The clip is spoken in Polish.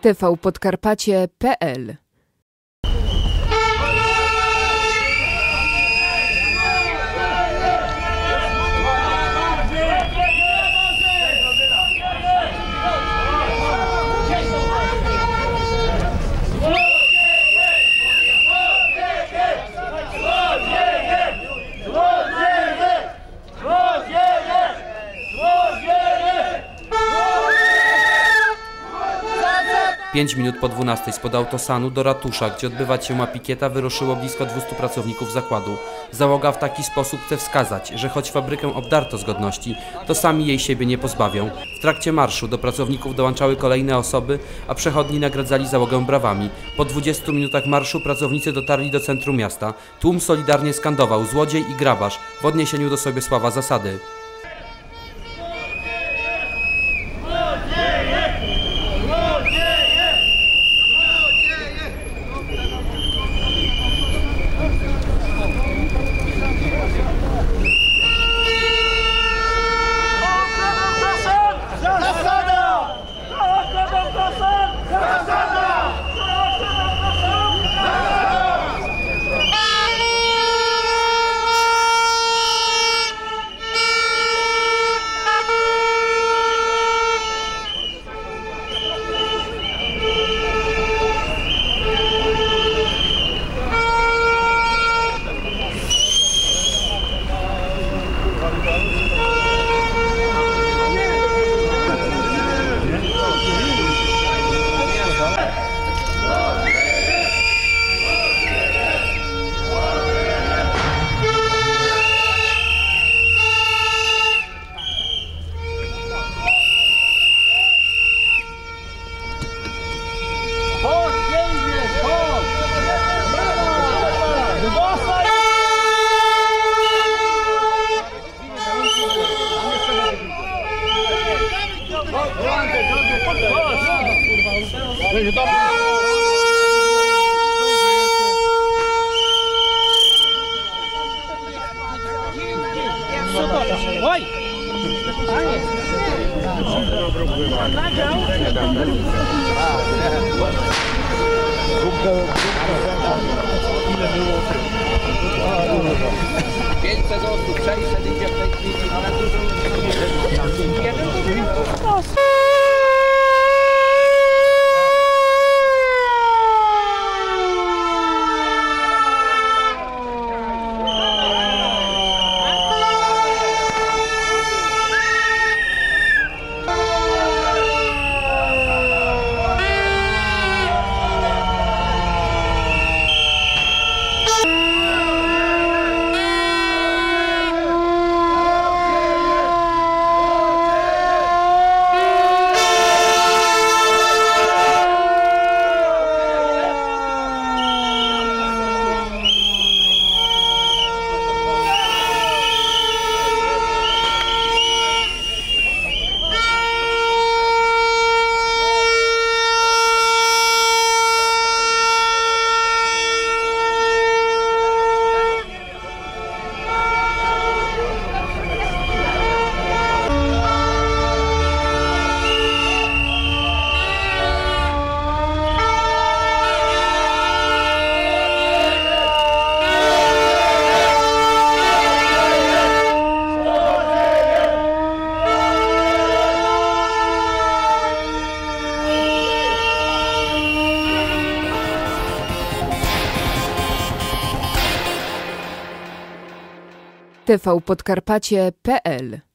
tvpodkarpacie.pl. Pięć minut po 12 spod autosanu do ratusza, gdzie odbywać się ma pikieta, wyruszyło blisko 200 pracowników zakładu. Załoga w taki sposób chce wskazać, że choć fabrykę obdarto z godności, to sami jej siebie nie pozbawią. W trakcie marszu do pracowników dołączały kolejne osoby, a przechodni nagradzali załogę brawami. Po 20 minutach marszu pracownicy dotarli do centrum miasta. Tłum solidarnie skandował: złodziej i grabarz, w odniesieniu do Sobiesława Zasady. Oj! Panie! Ile było? 500 osób, 600 idzie w tej chwili, ale dużo... tvpodkarpacie.pl